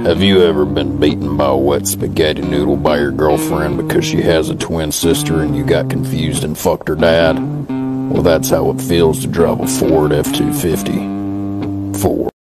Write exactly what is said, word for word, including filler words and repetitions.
Have you ever been beaten by a wet spaghetti noodle by your girlfriend because she has a twin sister and you got confused and fucked her dad? Well, that's how it feels to drive a Ford F two fifty. Ford.